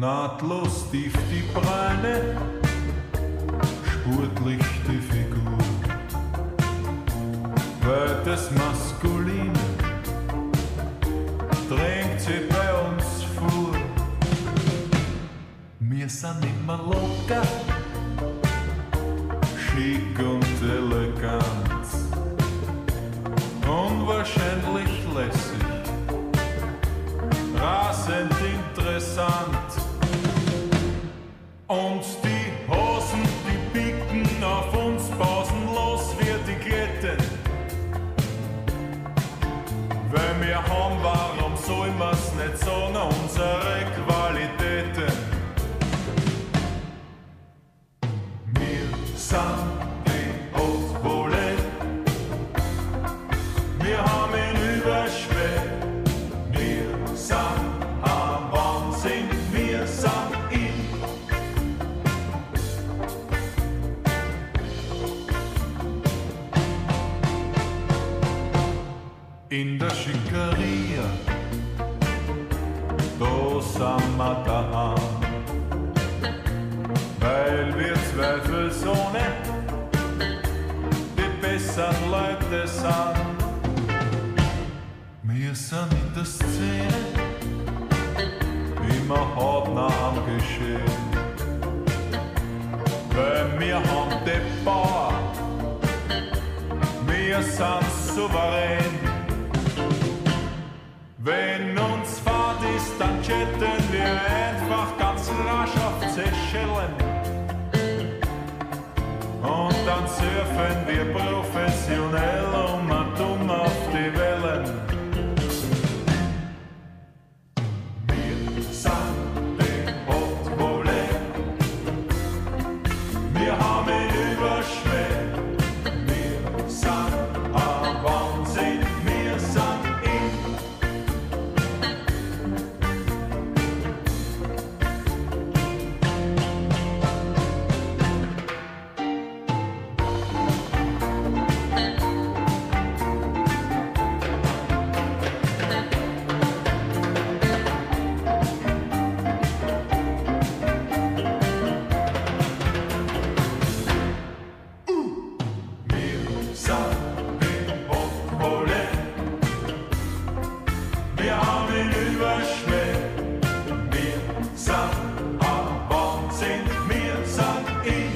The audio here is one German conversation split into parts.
nahtlos tief die Beine, sportlich die Figur, weil das Maskuline drängt sie bei uns vor. Wir sind immer locker, schick und elegant und wahrscheinlich lässig, rasend interessant. Und die Hosen, die picken auf uns pausenlos wie die Ketten. Weil wir haben, warum soll man's nicht sagen, unsere Qualitäten. Wir sind die Haute Volée, wir haben ihn überschwemmt. Wir sind am Wahnsinn, wir sind in. In der Schickeria, da sind wir daheim, weil wir zweifelsohne die besseren Leute sind. Wir sind in der Szene, immer hautnah am Geschehen, weil wir haben die Power, wir sind souverän. Wenn uns Fahrt ist, dann chatten wir einfach ganz rasch auf Seychellen. Und dann surfen wir professionell dumm auf die Wellen. Wir sind die Haute Volée, wir haben ihn überschwemmt. Wir sind am Wahnsinn, wir sind in. Wir haben ihn überschwemmt, wir sind am Wahnsinn, wir sind in.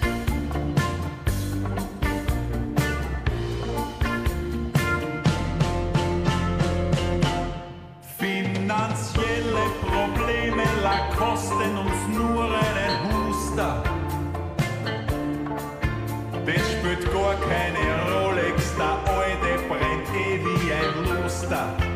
Finanzielle Probleme kosten uns nur einen Huster. Das spielt gar keine Rolex, der Alte brennt wie ein Luster.